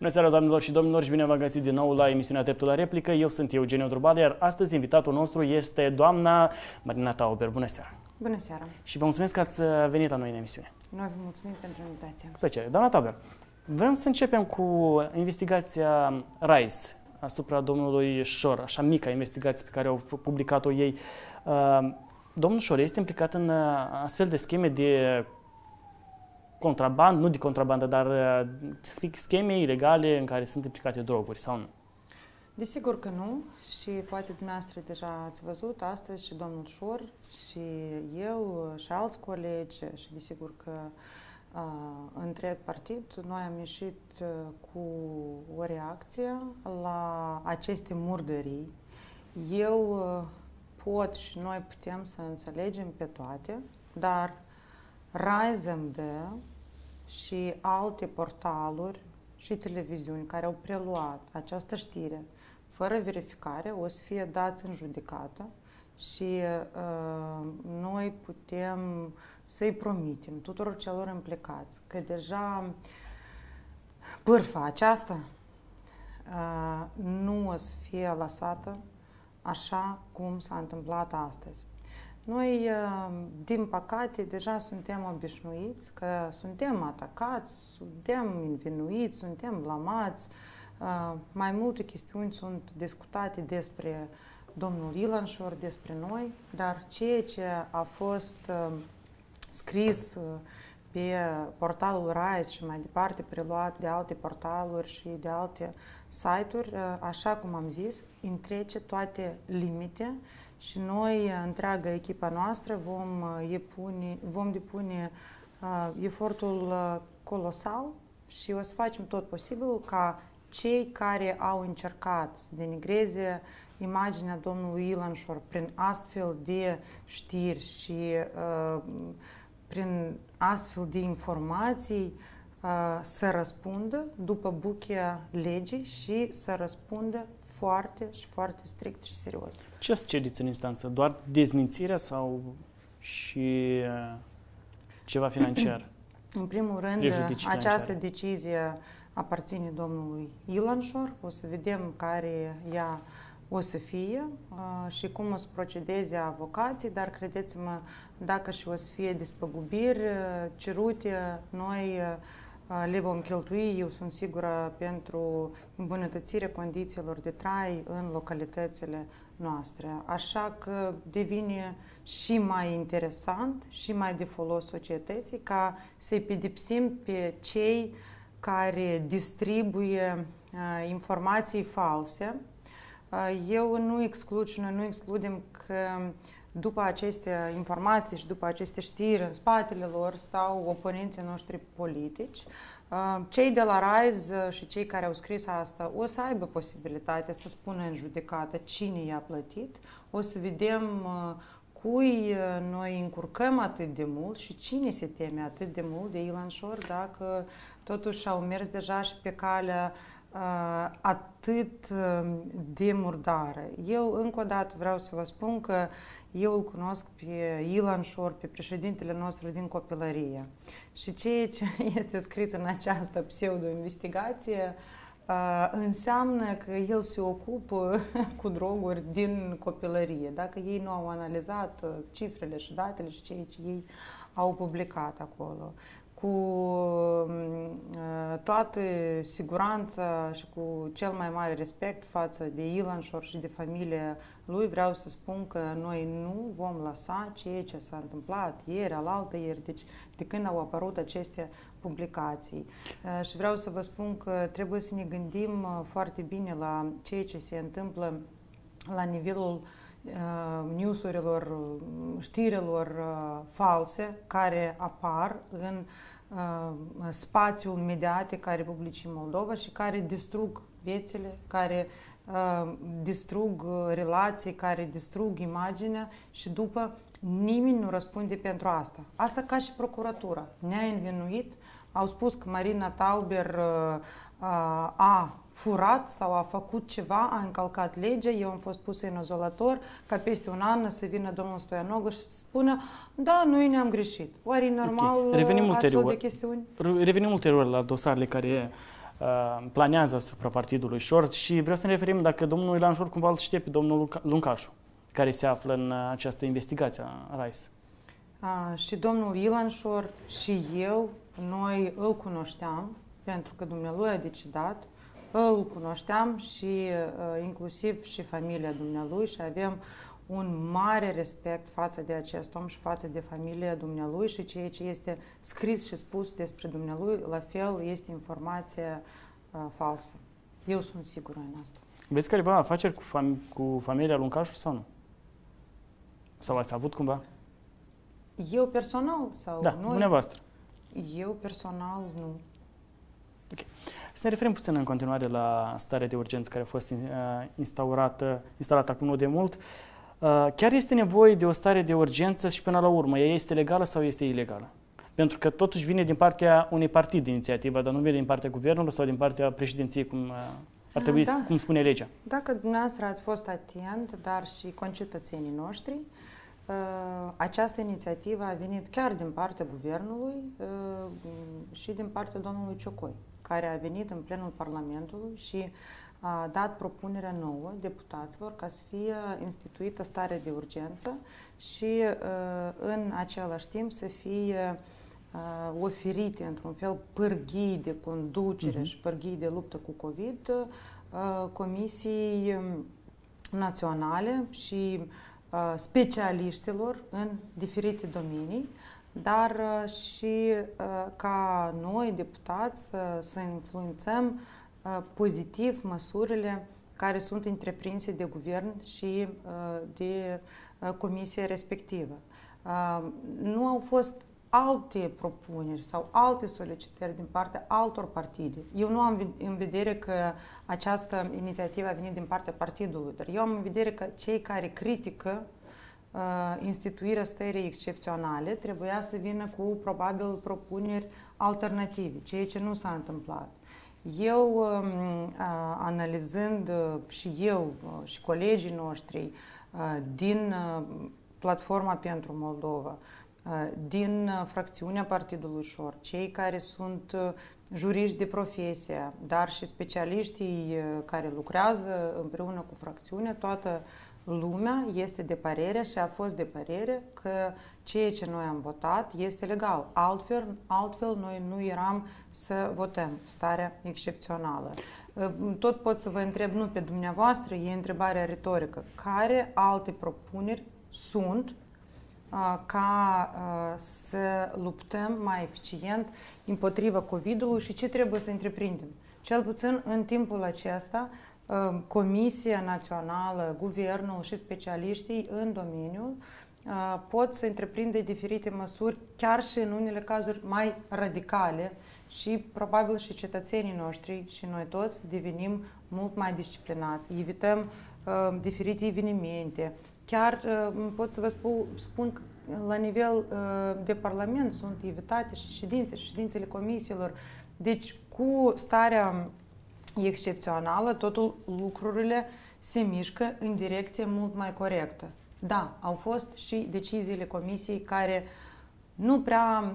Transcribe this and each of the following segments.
Bună seara, doamnelor și domnilor, și bine v-am găsit din nou la emisiunea Dreptul la Replică. Eu sunt Eugeniu Drubală, iar astăzi invitatul nostru este doamna Marina Tauber. Bună seara! Bună seara! Și vă mulțumesc că ați venit la noi în emisiune. Noi vă mulțumim pentru invitație. Cu plăcere. Doamna Tauber, vrem să începem cu investigația RISE asupra domnului Șor, așa mica investigație pe care au publicat-o ei. Domnul Șor este implicat în astfel de scheme de contrabandă, nu de contrabandă, dar scheme ilegale în care sunt implicate droguri, sau nu? Desigur că nu, și poate dumneavoastră deja ați văzut astăzi și domnul Șor și eu și alți colegi și desigur că întreg partid, noi am ieșit cu o reacție la aceste murdării. Eu pot și noi putem să înțelegem pe toate, dar RISE-MD și alte portaluri și televiziuni care au preluat această știre fără verificare o să fie dați în judecată și noi putem să-i promitem tuturor celor implicați că deja pârfa aceasta nu o să fie lăsată așa cum s-a întâmplat astăzi. Noi, din păcate, deja suntem obișnuiți că suntem atacați, suntem învinuiți, suntem blamați. Mai multe chestiuni sunt discutate despre domnul Ilan Șor, despre noi, dar ceea ce a fost scris pe portalul RISE și mai departe preluat de alte portaluri și de alte site-uri, așa cum am zis, întrece toate limite și noi, întreaga echipa noastră, vom depune efortul colosal și o să facem tot posibilul ca cei care au încercat să denigreze imaginea domnului Ilan Șor prin astfel de știri și prin astfel de informații să răspundă după buchea legii și să răspundă foarte și foarte strict și serios. Ce să cereți în instanță? Doar dezmințirea sau și ceva financiar? În primul rând, această decizie aparține domnului Ilan Șor. O să vedem care ea o să fie și cum o să procedeze avocații, dar credeți-mă, dacă și o să fie despăgubiri cerute, noi le vom cheltui, eu sunt sigură, pentru îmbunătățirea condițiilor de trai în localitățile noastre. Așa că devine și mai interesant și mai de folos societății ca să-i pedepsim pe cei care distribuie informații false. Eu nu exclud și noi nu excludem că după aceste informații și după aceste știri în spatele lor stau oponenții noștri politici. Cei de la RISE și cei care au scris asta o să aibă posibilitatea să spună în judecată cine i-a plătit. O să vedem cui noi încurcăm atât de mult și cine se teme atât de mult de Ilan Șor dacă totuși au mers deja și pe calea atât de murdară. Eu încă o dată vreau să vă spun că eu îl cunosc pe Ilan Șor, pe președintele nostru din copilărie. Și ceea ce este scris în această pseudo-investigație înseamnă că el se ocupă cu droguri din copilărie. Dacă ei nu au analizat cifrele și datele și ceea ce ei au publicat acolo, cu toată siguranța și cu cel mai mare respect față de Ilan Șor și de familia lui, vreau să spun că noi nu vom lăsa ceea ce s-a întâmplat ieri, alaltăieri, deci de când au apărut aceste publicații. Și vreau să vă spun că trebuie să ne gândim foarte bine la ceea ce se întâmplă la nivelul news-urilor, știrilor false care apar în spațiul mediatic al Republicii Moldova și care distrug viețile, care distrug relații, care distrug imaginea și după nimeni nu răspunde pentru asta. Asta ca și procuratura. Ne-a învinuit, au spus că Marina Tauber a furat sau a făcut ceva, a încălcat legea, eu am fost pusă în izolator, ca peste un an să vină domnul Stoianoglu și să spună, da, noi ne-am greșit. Oare e normal astfel de chestiuni? Revenim ulterior la dosarele care planează asupra partidului Șor și vreau să ne referim dacă domnul Ilan Șor cumva îl știe pe domnul Luncașu, care se află în această investigație a RISE. Și domnul Ilan Șor și eu, noi îl cunoșteam, pentru că dumnealui a decidat, îl cunoșteam și inclusiv și familia dumnealui și avem un mare respect față de acest om și față de familia dumnealui și ceea ce este scris și spus despre dumnealui, la fel este informație falsă. Eu sunt sigură în asta. Veți careva afaceri cu familia Luncașu sau nu? Sau ați avut cumva? Eu personal sau noi? Da, dumneavoastră. Eu personal nu. Ok. Să ne referim puțin în continuare la starea de urgență care a fost instalată acum nu de mult. Chiar este nevoie de o stare de urgență și până la urmă, ea este legală sau este ilegală? Pentru că totuși vine din partea unui partid de inițiativă, dar nu vine din partea guvernului sau din partea președinției, cum ar trebui, cum spune legea. Dacă dumneavoastră ați fost atent, dar și concetățenii noștri, această inițiativă a venit chiar din partea guvernului și din partea domnului Ciocoi, care a venit în plenul Parlamentului și a dat propunerea nouă deputaților ca să fie instituită stare de urgență și în același timp să fie oferite într-un fel pârghii de conducere și pârghii de luptă cu COVID comisii naționale și specialiștilor în diferite domenii, dar și ca noi, deputați, să influențăm pozitiv măsurile care sunt întreprinse de guvern și de comisia respectivă. Nu au fost alte propuneri sau alte solicitări din partea altor partide. Eu nu am în vedere că această inițiativă a venit din partea partidului, dar eu am în vedere că cei care critică instituirea stării excepționale trebuia să vină cu probabil propuneri alternative, ceea ce nu s-a întâmplat. Eu, analizând și eu și colegii noștri din Platforma pentru Moldova, din fracțiunea Partidului Șor, cei care sunt juriști de profesie, dar și specialiștii care lucrează împreună cu fracțiunea, toată lumea este de părere și a fost de părere că ceea ce noi am votat este legal. Altfel noi nu eram să votăm starea excepțională. Tot pot să vă întreb, nu pe dumneavoastră, e întrebarea retorică. Care alte propuneri sunt ca să luptăm mai eficient împotriva COVID-ului și ce trebuie să întreprindem? Cel puțin în timpul acesta, Comisia Națională, Guvernul și specialiștii în domeniu pot să întreprinde diferite măsuri, chiar și în unele cazuri mai radicale și probabil și cetățenii noștri și noi toți devenim mult mai disciplinați, evităm diferite evenimente. Chiar pot să vă spun că la nivel de Parlament sunt evitate și ședințele comisiilor. Deci cu starea excepțională, totul lucrurile se mișcă în direcție mult mai corectă. Da, au fost și deciziile comisiei care nu prea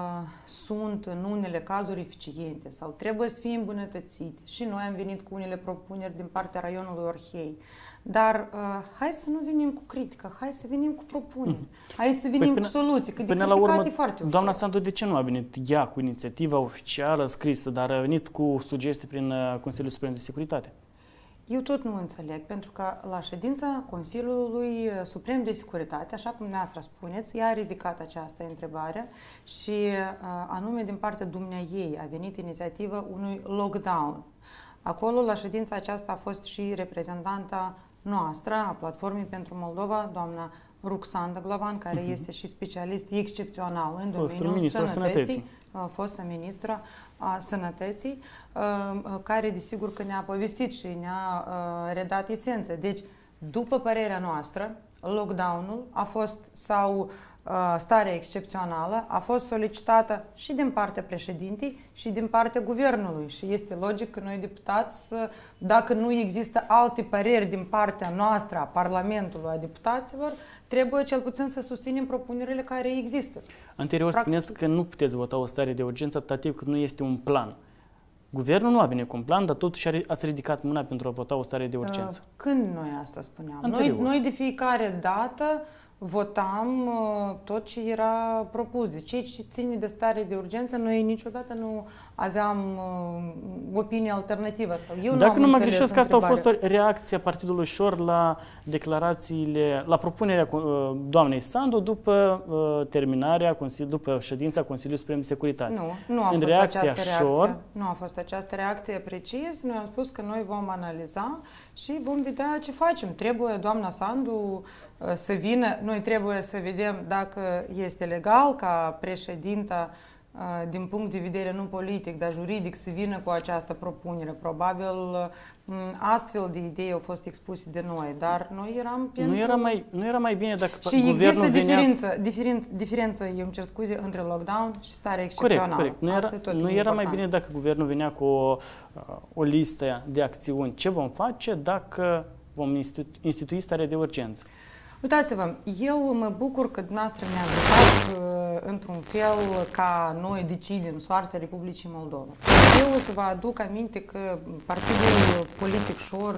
sunt în unele cazuri eficiente sau trebuie să fie îmbunătățite. Și noi am venit cu unele propuneri din partea raionului Orhei. Dar hai să nu venim cu critică, hai să venim cu propuneri, hai să venim cu soluții, că de criticat e foarte ușor. Doamna Sandu, de ce nu a venit ea cu inițiativa oficială scrisă, dar a venit cu sugestii prin Consiliul Suprem de Securitate? Eu tot nu înțeleg, pentru că la ședința Consiliului Suprem de Securitate, așa cum dumneavoastră spuneți, ea a ridicat această întrebare și anume din partea dumneaei a venit inițiativa unui lockdown. Acolo, la ședința aceasta, a fost și reprezentanta noastră a Platformei pentru Moldova, doamna Ruxandra Glavan, care este și specialist excepțional în domeniul sănătății, fostă ministră a sănătății, care desigur că ne-a povestit și ne-a redat esență. Deci, după părerea noastră, lockdown-ul a fost, sau starea excepțională a fost solicitată și din partea președintei și din partea guvernului și este logic că noi deputați, dacă nu există alte păreri din partea noastră a Parlamentului, a deputaților, trebuie cel puțin să susținem propunerile care există. Anterior spuneți că nu puteți vota o stare de urgență atâta timp cât nu este un plan. Guvernul nu a venit cu un plan, dar totuși ați ridicat mâna pentru a vota o stare de urgență. Când noi asta spuneam? Noi de fiecare dată votam tot ce era propus. Deci ce ține de stare de urgență, noi niciodată nu aveam opinie alternativă. Sau eu Dacă nu mă greșesc, asta a fost o reacție a Partidului Șor la declarațiile, la propunerea doamnei Sandu după terminarea, după ședința Consiliului Suprem de Securitate. Nu a fost această reacție. Nu a fost această reacție precis. Noi am spus că noi vom analiza și vom vedea ce facem. Trebuie doamna Sandu să vină, noi trebuie să vedem dacă este legal ca președinta din punct de vedere nu politic, dar juridic, să vină cu această propunere. Probabil astfel de idei au fost expuse de noi, dar noi eram pentru... Nu era mai bine dacă și guvernul diferență, eu îmi cer scuze, între lockdown și stare excepțională. Corect. Nu era mai bine dacă guvernul venea cu o listă de acțiuni. Ce vom face dacă vom institui stare de urgență? Uitați-vă, eu mă bucur că dumneavoastră ne-ați rugat într-un fel ca noi decidem soarta Republicii Moldova. Eu o să vă aduc aminte că Partidul Politic Șor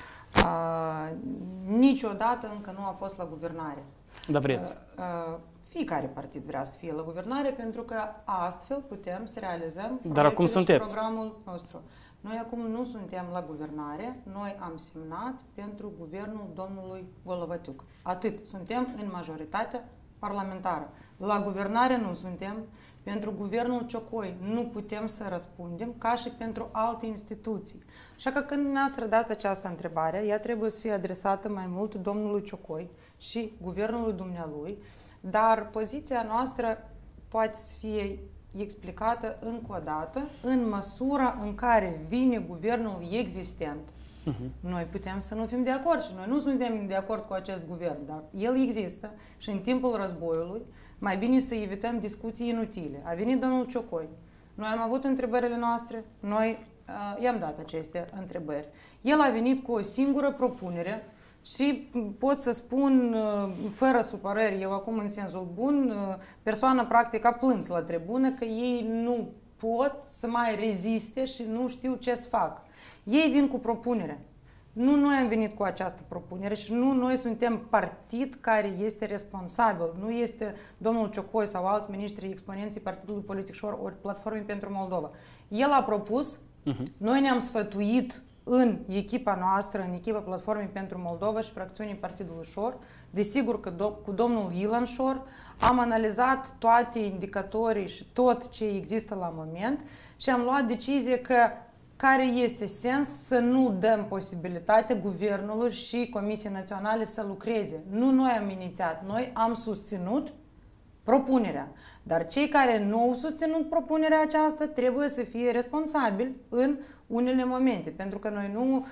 niciodată încă nu a fost la guvernare. Dar vreți? Fiecare partid vrea să fie la guvernare pentru că astfel putem să realizăm programul nostru. Noi acum nu suntem la guvernare, noi am semnat pentru guvernul domnului Golovăciuc. Atât, suntem în majoritatea parlamentară. La guvernare nu suntem, pentru guvernul Ciocoi nu putem să răspundem ca și pentru alte instituții. Așa că când dumneavoastră dați această întrebare, ea trebuie să fie adresată mai mult domnului Ciocoi și guvernului dumnealui, dar poziția noastră poate să fie explicată încă o dată în măsura în care vine guvernul existent. Noi putem să nu fim de acord și noi nu suntem de acord cu acest guvern, dar el există și în timpul războiului mai bine să evităm discuții inutile. A venit domnul Ciocoi, noi am avut întrebările noastre, noi i-am dat aceste întrebări. El a venit cu o singură propunere și pot să spun, fără supărări, eu acum în sensul bun, persoana practic a plâns la tribună că ei nu pot să mai reziste și nu știu ce să fac. Ei vin cu propunerea. Nu noi am venit cu această propunere și nu noi suntem partid care este responsabil. Nu este domnul Ciocoi sau alți miniștri exponenții Partidului Politic Șor ori Platformei pentru Moldova. El a propus, noi ne-am sfătuit în echipa noastră, în echipa Platformei pentru Moldova și fracțiunii Partidului Șor. Desigur că cu domnul Ilan Șor am analizat toate indicatorii și tot ce există la moment și am luat decizie că care este sens să nu dăm posibilitate guvernului și Comisiei Naționale să lucreze. Nu noi am inițiat, noi am susținut propunerea. Dar cei care nu au susținut propunerea aceasta trebuie să fie responsabili în unele momente, pentru că noi nu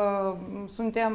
suntem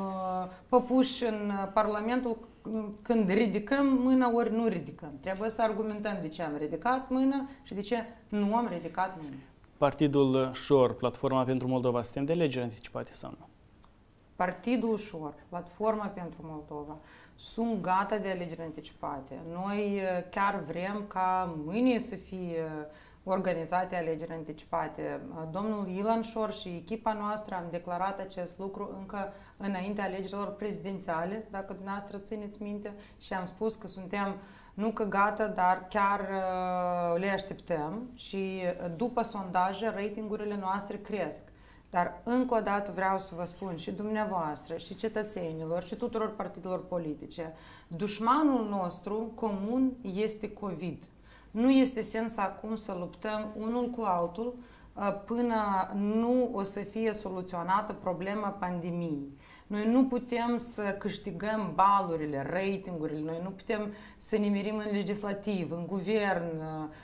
păpuși în Parlamentul când ridicăm mâna ori nu ridicăm. Trebuie să argumentăm de ce am ridicat mâna și de ce nu am ridicat mâna. Partidul Șor, Platforma pentru Moldova, suntem de alegeri anticipate sau nu? Partidul Șor, Platforma pentru Moldova, sunt gata de alegeri anticipate. Noi chiar vrem ca mâine să fie organizate alegeri anticipate. Domnul Ilan Șor și echipa noastră am declarat acest lucru încă înaintea alegerilor prezidențiale, dacă dumneavoastră țineți minte, și am spus că suntem nu că gata, dar chiar le așteptăm și după sondaje, ratingurile noastre cresc. Dar încă o dată vreau să vă spun și dumneavoastră, și cetățenilor, și tuturor partidelor politice, dușmanul nostru comun este COVID. Nu este sens acum să luptăm unul cu altul până nu o să fie soluționată problema pandemiei. Noi nu putem să câștigăm balurile, ratingurile, noi nu putem să ne mirim în legislativ, în guvern,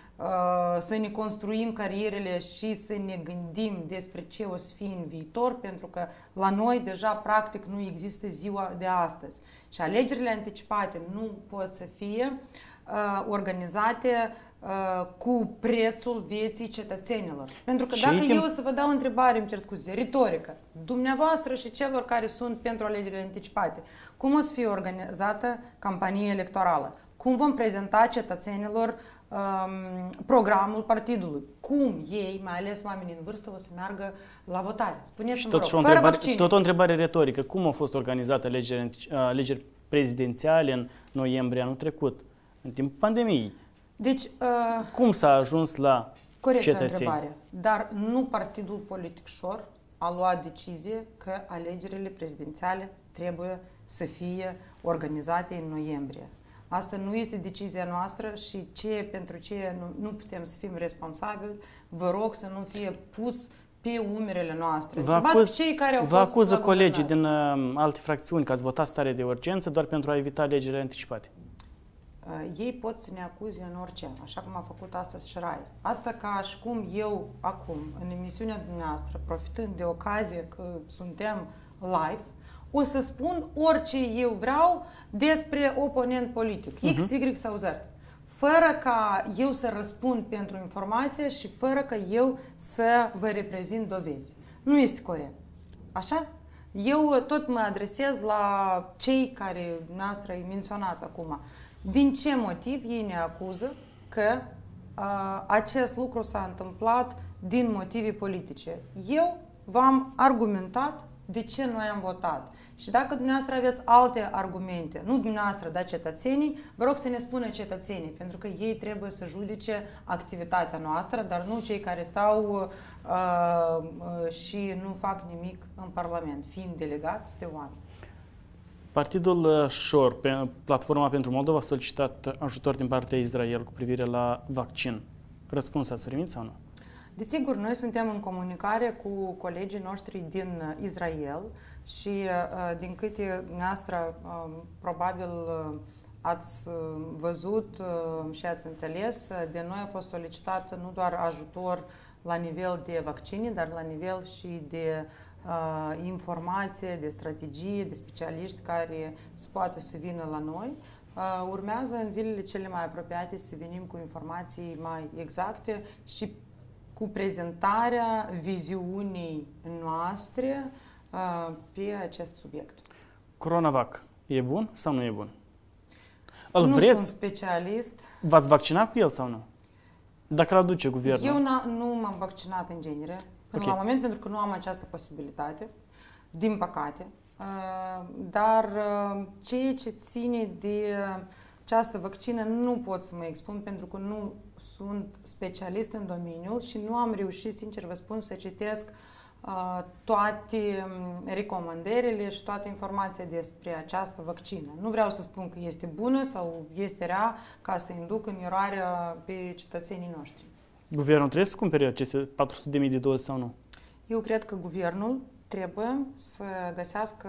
să ne construim carierele și să ne gândim despre ce o să fie în viitor, pentru că la noi deja practic nu există ziua de astăzi. Și alegerile anticipate nu pot să fie organizate cu prețul vieții cetățenilor. Pentru că dacă eu o să vă dau o întrebare, îmi cer scuze, retorică, dumneavoastră și celor care sunt pentru alegerile anticipate, cum o să fie organizată campania electorală? cum vom prezenta cetățenilor programul partidului, cum ei, mai ales oamenii în vârstă, o să meargă la votare. Spuneți-mi, vă rog, tot o întrebare retorică. Cum au fost organizate alegeri prezidențiale în noiembrie anul trecut, în timpul pandemiei? Deci, cum s-a ajuns la corectă întrebare, dar nu partidul politic Șor a luat decizie că alegerile prezidențiale trebuie să fie organizate în noiembrie. Asta nu este decizia noastră și pentru ce nu putem să fim responsabili, vă rog să nu fie pus pe umerele noastre. Vă acuză colegii din alte fracțiuni că ați votat stare de urgență doar pentru a evita alegerile anticipate. Ei pot să ne acuze în orice, așa cum a făcut astăzi și Rais. Asta ca și cum eu acum, în emisiunea dumneavoastră, profitând de ocazie că suntem live, o să spun orice eu vreau despre oponent politic, X, Y sau Z, fără ca eu să răspund pentru informație și fără ca eu să vă reprezint dovezi. Nu este corect. Așa? Eu tot mă adresez la cei care noastră îi menționați acum. Din ce motiv ei ne acuză că acest lucru s-a întâmplat din motive politice? Eu v-am argumentat de ce noi am votat. Și dacă dumneavoastră aveți alte argumente, nu dumneavoastră, dar cetățenii, vă rog să ne spună cetățenii, pentru că ei trebuie să judece activitatea noastră, dar nu cei care stau și nu fac nimic în Parlament, fiind delegați de oameni. Partidul Șor, Platforma pentru Moldova, a solicitat ajutor din partea Israel cu privire la vaccin. Răspuns ați primit sau nu? Desigur, noi suntem în comunicare cu colegii noștri din Israel și din câte dumneavoastră probabil ați văzut și ați înțeles, de noi a fost solicitat nu doar ajutor la nivel de vaccine, dar la nivel și de informație, de strategie, de specialiști care se poate să vină la noi. Urmează în zilele cele mai apropiate să venim cu informații mai exacte și cu prezentarea viziunii noastre pe acest subiect. Coronavac e bun sau nu e bun? Sunt specialist. V-ați vaccinat cu el sau nu? Dacă îl aduce guvernul. Eu nu m-am vaccinat în genere până la moment, pentru că nu am această posibilitate, din păcate. Dar ceea ce ține de această vaccină nu pot să mă expun pentru că nu sunt specialist în domeniul și nu am reușit, sincer vă spun, să citesc toate recomandările și toată informația despre această vaccină. Nu vreau să spun că este bună sau este rea ca să induc în eroare pe cetățenii noștri. Guvernul trebuie să cumpere aceste 400.000 de doze sau nu? Eu cred că guvernul trebuie să găsească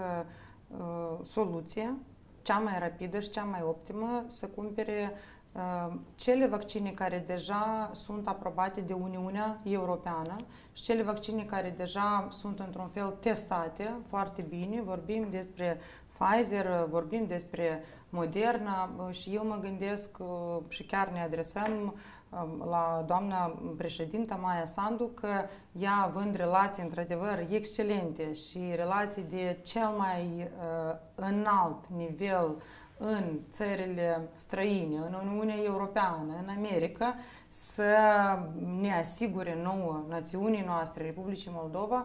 soluția cea mai rapidă și cea mai optimă să cumpere cele vaccine care deja sunt aprobate de Uniunea Europeană și cele vaccine care deja sunt într-un fel testate foarte bine. Vorbim despre Pfizer, vorbim despre Moderna și eu mă gândesc și chiar ne adresăm la doamna președintă Maia Sandu că ea, având relații într-adevăr excelente și relații de cel mai înalt nivel în țările străine, în Uniunea Europeană, în America, să ne asigure nouă, națiunii noastre, Republicii Moldova,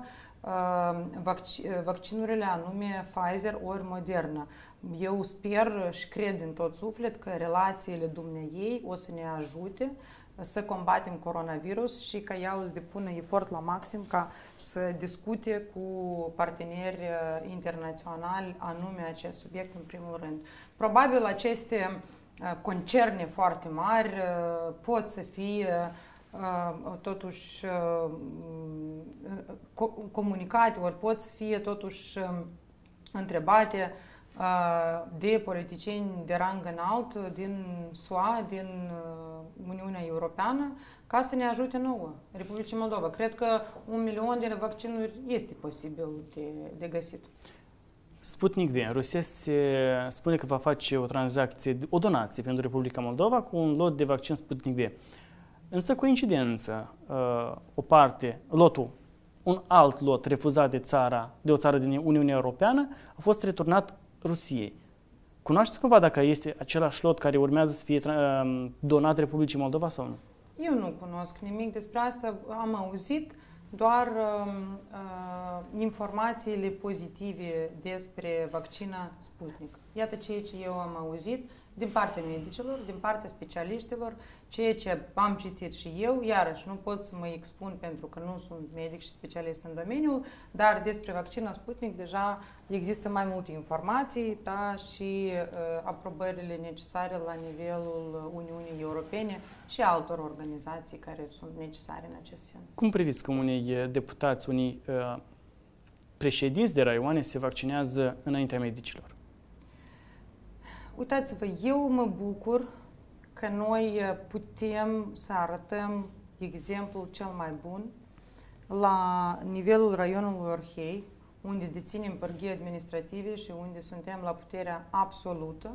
vaccinurile anume Pfizer ori Moderna. Eu sper și cred în tot suflet că relațiile dumneiei o să ne ajute să combatem coronavirus și ca ea o să depună efort la maxim ca să discute cu parteneri internaționali anume acest subiect în primul rând. Probabil aceste concerne foarte mari pot să fie totuși comunicate, ori pot să fie totuși întrebate de politicieni de rang înalt din SUA, din Uniunea Europeană, ca să ne ajute nouă, Republicii Moldova. Cred că 1 milion de vaccinuri este posibil de găsit. Sputnik V. Rusia se spune că va face o tranzacție, o donație pentru Republica Moldova cu un lot de vaccin Sputnik V. Însă, coincidență, un alt lot refuzat de o țară din Uniunea Europeană a fost returnat Rusiei. Cunoașteți cumva dacă este același lot care urmează să fie donat Republicii Moldova sau nu? Eu nu cunosc nimic despre asta, am auzit doar informațiile pozitive despre vaccina Sputnik. Iată ceea ce eu am auzit din partea medicilor, din partea specialiștilor, ceea ce am citit și eu, iarăși nu pot să mă expun pentru că nu sunt medic și specialist în domeniul, dar despre vaccina Sputnik deja există mai multe informații, da, și aprobările necesare la nivelul Uniunii Europene și altor organizații care sunt necesare în acest sens. Cum priviți că unii deputați, unii președinți de raioane se vaccinează înaintea medicilor? Uitați-vă, eu mă bucur că noi putem să arătăm exemplul cel mai bun la nivelul raionului Orhei, unde deținem pârghii administrative și unde suntem la puterea absolută,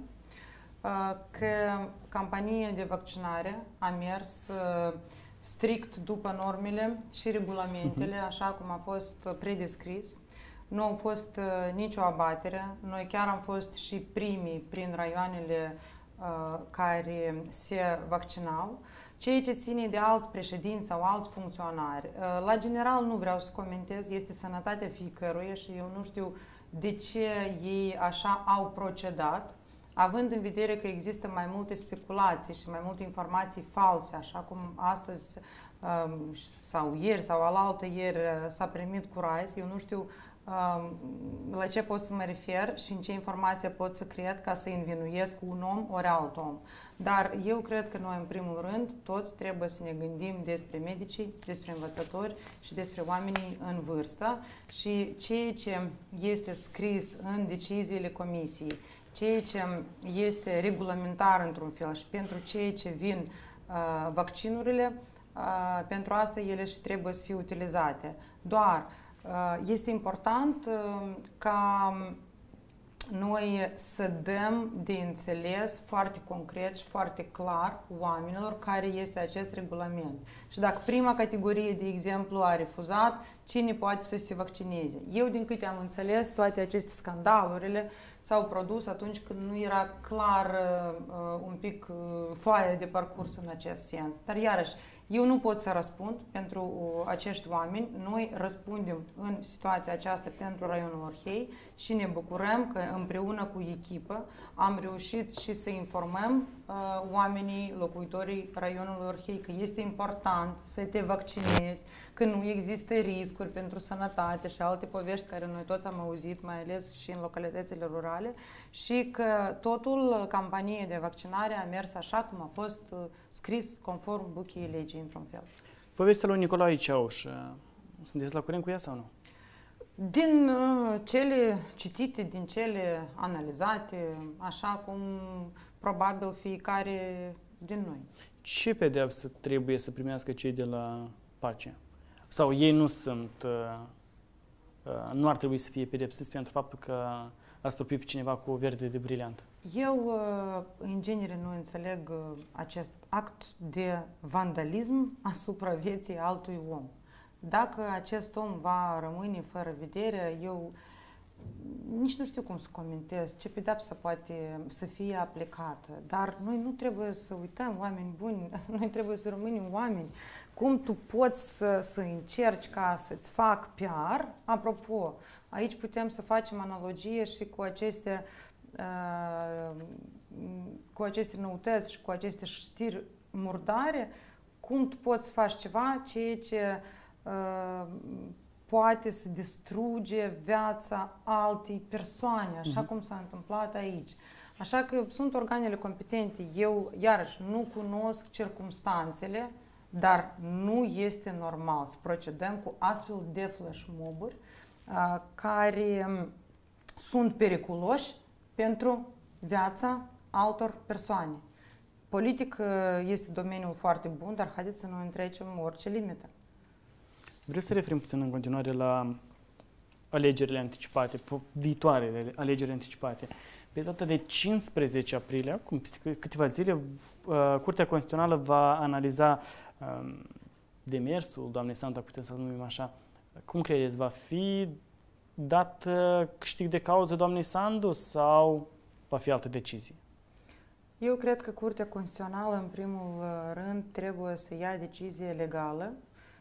că campania de vaccinare a mers strict după normele și regulamentele, așa cum a fost predescris. Nu a fost nicio abatere. Noi chiar am fost și primii prin raioanele care se vaccinau. Ceea ce ține de alți președinți sau alți funcționari. La general nu vreau să comentez, este sănătatea fiecăruia și eu nu știu de ce ei așa au procedat, având în vedere că există mai multe speculații și mai multe informații false, așa cum astăzi sau ieri sau alaltă ieri s-a primit cu RISE, eu nu știu la ce pot să mă refer și în ce informație pot să cred ca să învinuiesc un om ori alt om. Dar eu cred că noi, în primul rând, toți trebuie să ne gândim despre medicii, despre învățători și despre oamenii în vârstă și ceea ce este scris în deciziile comisiei, ceea ce este regulamentar într-un fel și pentru ceea ce vin vaccinurile, pentru asta ele și trebuie să fie utilizate. Doar este important ca noi să dăm de înțeles foarte concret și foarte clar oamenilor care este acest regulament. Și dacă prima categorie, de exemplu, a refuzat, cine poate să se vaccineze? Eu, din câte am înțeles, toate aceste scandalurile s-au produs atunci când nu era clar un pic foaia de parcurs în acest sens. Dar iarăși, eu nu pot să răspund pentru acești oameni. Noi răspundem în situația aceasta pentru raionul Orhei și ne bucurăm că împreună cu echipă am reușit și să informăm oamenii, locuitorii raionului Orhei că este important să te vaccinezi, că nu există riscuri pentru sănătate și alte povești care noi toți am auzit, mai ales și în localitățile rurale, și că totul, campania de vaccinare a mers așa cum a fost scris conform buchiei legii, într-un fel. Povestea lui Nicolae Ceauș, sunteți la curent cu ea sau nu? Din cele citite, din cele analizate, așa cum probabil fiecare din noi. Ce pedeapsă trebuie să primească cei de la Pace? Sau ei nu sunt, nu ar trebui să fie pedepsiți pentru faptul că a stropit pe cineva cu o verde de briliant? Eu, în genere, nu înțeleg acest act de vandalism asupra vieții altui om. Dacă acest om va rămâne fără vedere, eu nici nu știu cum să comentez ce pedeapsă poate să fie aplicată. Dar noi nu trebuie să uităm, oameni buni, noi trebuie să rămânem oameni. Cum tu poți să încerci ca să-ți fac PR? Apropo, aici putem să facem analogie și cu aceste noutăți și cu aceste știri murdare. Cum tu poți să faci ceva ceea ce poate să distruge viața altei persoane, așa cum s-a întâmplat aici. Așa că sunt organele competente. Eu, iarăși, nu cunosc circumstanțele, dar nu este normal să procedăm cu astfel de flash mob-uri care sunt periculoși pentru viața altor persoane. Politic este domeniul foarte bun, dar haideți să nu întrecem orice limită. Vreau să referim puțin în continuare la alegerile anticipate, viitoarele alegeri anticipate. Pe data de 15 aprilie, acum peste câteva zile, Curtea Constituțională va analiza demersul doamnei Sandu, putem să-l numim așa. Cum credeți, va fi dat câștig de cauză doamnei Sandu sau va fi altă decizie? Eu cred că Curtea Constituțională, în primul rând, trebuie să ia decizie legală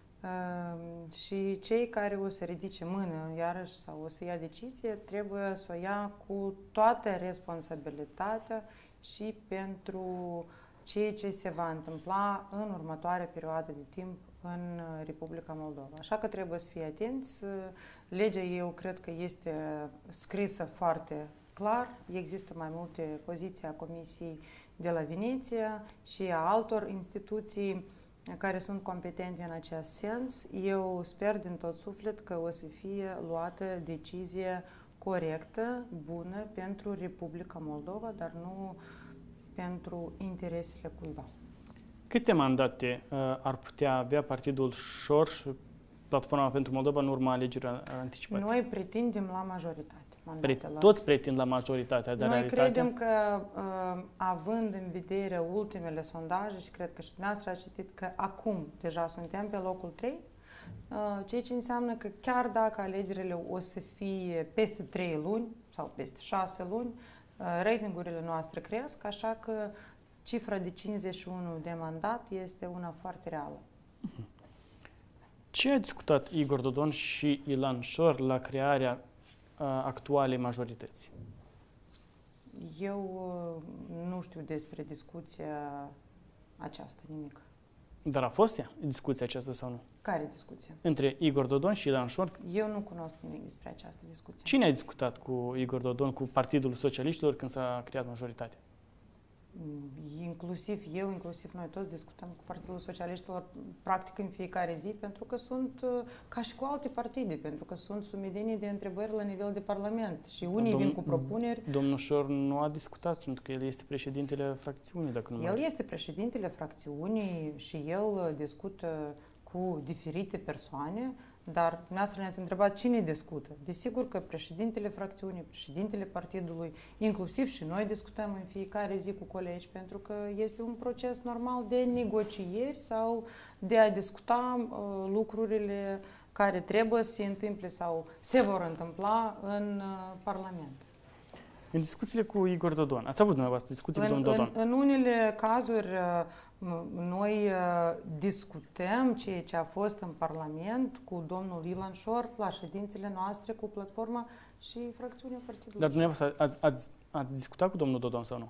și cei care o să ridice mână, iarăși, sau o să ia decizie, trebuie să o ia cu toată responsabilitatea și pentru ceea ce se va întâmpla în următoarea perioadă de timp în Republica Moldova. Așa că trebuie să fie atenți. Legea, eu cred că este scrisă foarte clar. Există mai multe poziții a Comisiei de la Veneția și a altor instituții care sunt competente în acest sens. Eu sper din tot suflet că o să fie luată decizie corectă, bună pentru Republica Moldova, dar nu pentru interesele cuiva. Câte mandate ar putea avea Partidul SHOR și Platforma pentru Moldova în urma alegerilor anticipate? Noi pretindem la majoritate. Toți pretind la majoritatea, dar noi credem că, având în vedere ultimele sondaje, și cred că și dumneavoastră ați citit că acum deja suntem pe locul 3, ceea ce înseamnă că chiar dacă alegerile o să fie peste 3 luni sau peste 6 luni, ratingurile noastre cresc, așa că cifra de 51 de mandat este una foarte reală. Ce a discutat Igor Dodon și Ilan Șor la crearea actualei majorități? Eu nu știu despre discuția aceasta, nimic. Dar a fost ea discuția aceasta sau nu? Care discuție? Între Igor Dodon și Ilan Șor? Eu nu cunosc nimic despre această discuție. Cine a discutat cu Igor Dodon, cu Partidul Socialiștilor, când s-a creat majoritatea? Inclusiv eu, inclusiv noi toți discutăm cu Partidul Socialiștilor practic în fiecare zi, pentru că sunt, ca și cu alte partide, pentru că sunt sumedenie de întrebări la nivel de Parlament și unii vin cu propuneri. Domnul Șor nu a discutat, pentru că el este președintele fracțiunii, dacă nu El este președintele fracțiunii și el discută cu diferite persoane, dar dumneavoastră ne-ați întrebat cine discută. Desigur că președintele fracțiunii, președintele partidului, inclusiv și noi discutăm în fiecare zi cu colegi, pentru că este un proces normal de negocieri sau de a discuta lucrurile care trebuie să se întâmple sau se vor întâmpla în Parlament. În discuțiile cu Igor Dodon, ați avut dumneavoastră discuții cu domnul Dodon? În unele cazuri noi discutăm ceea ce a fost în Parlament cu domnul Ilan Șor la ședințele noastre cu Platforma și fracțiunea Partidului. Dar dumneavoastră ați discutat cu domnul Dodon sau nu?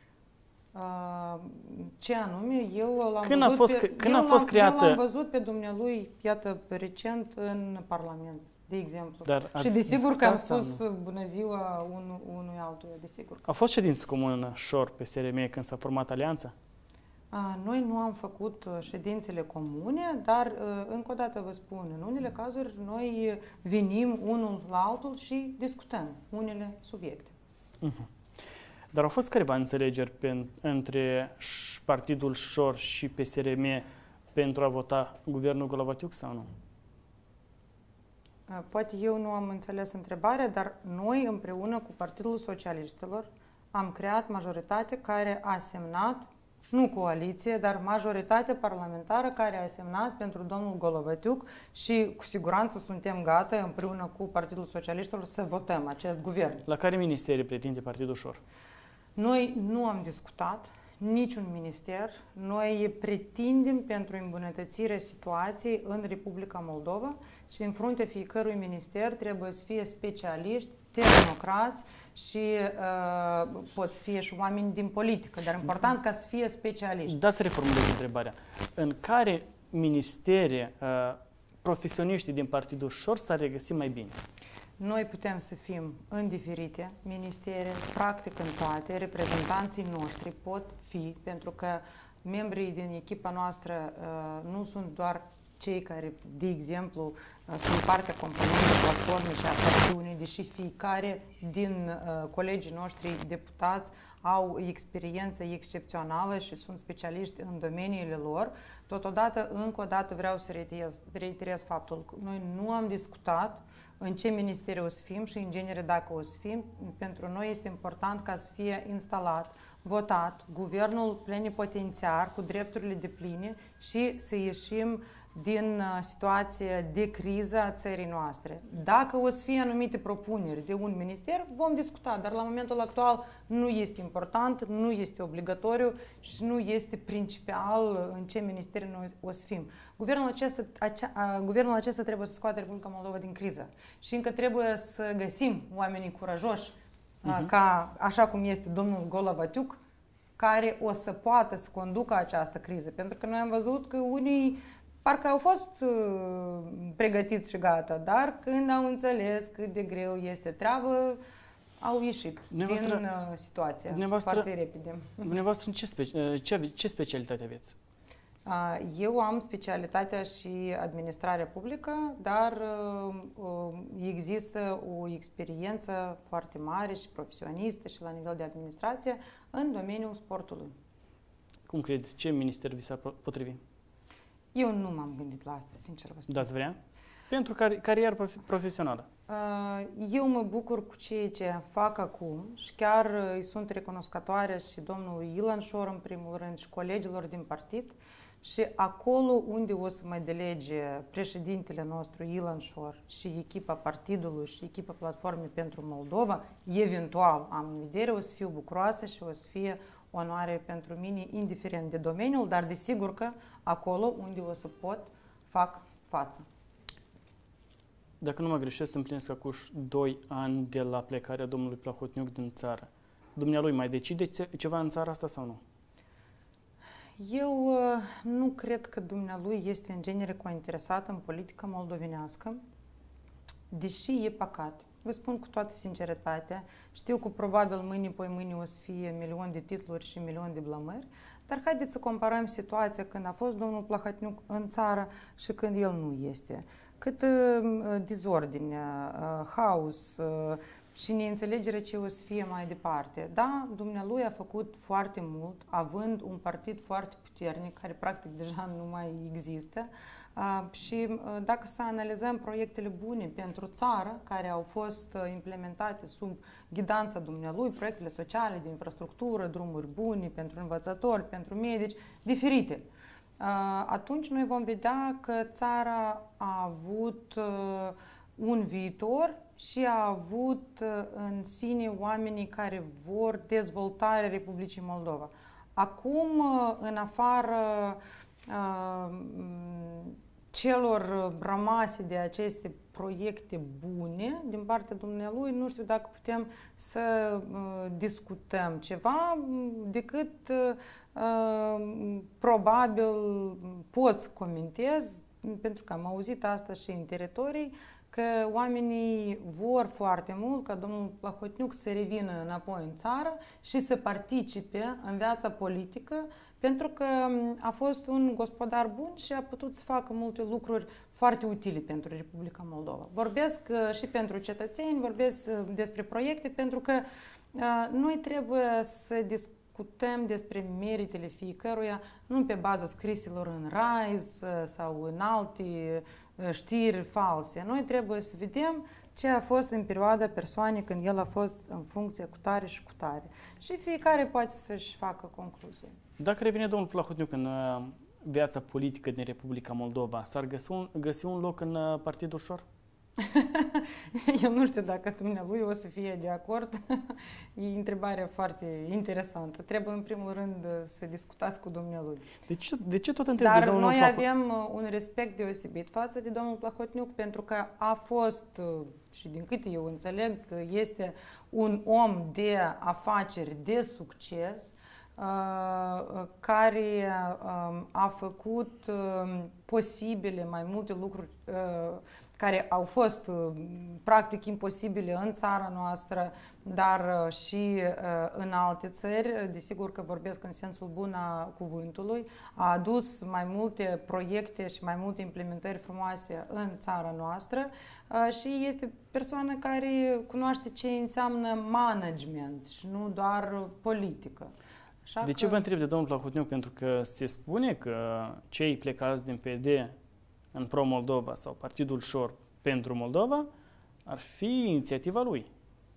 Ce anume? Eu l-am văzut pe dumnealui, iată, recent în Parlament, de exemplu. Și desigur că am spus bună ziua unui altuia, desigur. A fost ședință comună SHOR-PSRM când s-a format alianța? Noi nu am făcut ședințele comune, dar încă o dată vă spun, în unele cazuri noi venim unul la altul și discutăm unele subiecte. Dar au fost câteva înțelegeri între Partidul SHOR și PSRM pentru a vota guvernul Golovatiuc sau nu? Poate eu nu am înțeles întrebarea, dar noi împreună cu Partidul Socialiștilor am creat majoritate care a semnat, nu coaliție, dar majoritate parlamentară care a semnat pentru domnul Golovatiuc și cu siguranță suntem gata împreună cu Partidul Socialiștilor să votăm acest guvern. La care ministere pretinde Partidul SHOR? Noi nu am discutat niciun minister. Noi pretindem pentru îmbunătățirea situației în Republica Moldova și în fruntea fiecărui minister trebuie să fie specialiști, tehnocrați și pot să fie și oameni din politică, dar important ca să fie specialiști. Da, să reformulez întrebarea. În care ministere profesioniștii din Partidul SHOR s-ar regăsi mai bine? Noi putem să fim în diferite ministere, practic în toate, reprezentanții noștri pot fi, pentru că membrii din echipa noastră nu sunt doar cei care, de exemplu, sunt partea companiei Platformei și a fracțiunii, deși fiecare din colegii noștri deputați au experiență excepțională și sunt specialiști în domeniile lor. Totodată, încă o dată vreau să reiterez faptul că noi nu am discutat în ce ministere o să fim și, în genere, dacă o să fim. Pentru noi este important ca să fie instalat, votat, guvernul plenipotențiar cu drepturile depline și să ieșim din situația de criză a țării noastre. Dacă o să fie anumite propuneri de un minister, vom discuta, dar la momentul actual nu este important, nu este obligatoriu și nu este principal în ce minister noi o să fim. Guvernul acesta trebuie să scoată Republica Moldova din criză și încă trebuie să găsim oamenii curajoși, așa cum este domnul Golovatiuc, care o să poată să conducă această criză. Pentru că noi am văzut că unii parcă au fost pregătiți și gata, dar când au înțeles cât de greu este treabă, au ieșit din situația foarte repede. Dumneavoastră, ce specialitate aveți? Eu am specialitatea și administrarea publică, dar există o experiență foarte mare și profesionistă și la nivel de administrație în domeniul sportului. Cum credeți? Ce minister vi s-ar potrivi? Eu nu m-am gândit la asta, sincer vă spun. Dați vrea? Pentru carieră profesională. Eu mă bucur cu ceea ce fac acum și chiar îi sunt recunoscătoare și domnului Ilan Șor, în primul rând, și colegilor din partid. Și acolo unde o să mai delege președintele nostru Ilan Șor și echipa partidului și echipa Platformei pentru Moldova, eventual am în vedere, o să fiu bucuroasă și o să fie onoare pentru mine, indiferent de domeniul, dar desigur că acolo unde o să pot, fac față. Dacă nu mă greșesc, împlinesc acum 2 ani de la plecarea domnului Plahotniuc din țară. Dumnealui mai decide ceva în țara asta sau nu? Eu nu cred că dumnealui este în genere cointeresat în politica moldovenească, deși e păcat. Vă spun cu toată sinceritatea, știu că probabil mâine o să fie milion de titluri și milion de blămări, dar haideți să comparăm situația când a fost domnul Plahotniuc în țară și când el nu este. Cât dezordine, haos și neînțelegere ce o să fie mai departe. Da, dumnealui a făcut foarte mult, având un partid foarte puternic, care practic deja nu mai există. Și dacă să analizăm proiectele bune pentru țară, care au fost implementate sub ghidanța dumnealui, proiectele sociale, de infrastructură, drumuri bune pentru învățători, pentru medici, diferite, atunci noi vom vedea că țara a avut un viitor și a avut în sine oamenii care vor dezvoltarea Republicii Moldova. Acum, în afară celor rămase de aceste proiecte bune din partea dumnealui, nu știu dacă putem să discutăm ceva, decât probabil pot să comentez, pentru că am auzit asta și în teritorii, că oamenii vor foarte mult ca domnul Plahotniuc să revină înapoi în țară și să participe în viața politică, pentru că a fost un gospodar bun și a putut să facă multe lucruri foarte utile pentru Republica Moldova. Vorbesc și pentru cetățeni, vorbesc despre proiecte, pentru că noi trebuie să discutăm despre meritele fiecăruia, nu pe baza scriselor în Rise sau în alte știri false. Noi trebuie să vedem ce a fost în perioada persoanei când el a fost în funcție cu tare și cu tare. Și fiecare poate să-și facă concluzie. Dacă revine domnul Plahotniuc în viața politică din Republica Moldova, s-ar găsi un loc în Partidul Șor? Eu nu știu dacă dumnealui o să fie de acord. E întrebarea foarte interesantă. Trebuie în primul rând să discutați cu dumnealui. De ce tot întreb Dar de noi avem un respect deosebit față de domnul Plahotniuc, pentru că a fost, și din câte eu înțeleg, este un om de afaceri de succes, care a făcut posibile mai multe lucruri care au fost practic imposibile în țara noastră, dar și în alte țări. Desigur că vorbesc în sensul bun a cuvântului. A adus mai multe proiecte și mai multe implementări frumoase în țara noastră și este persoană care cunoaște ce înseamnă management și nu doar politică. De ce vă întreb de domnul Plahotniuc? Pentru că se spune că cei plecați din PD în Pro-Moldova sau Partidul Șor pentru Moldova ar fi inițiativa lui.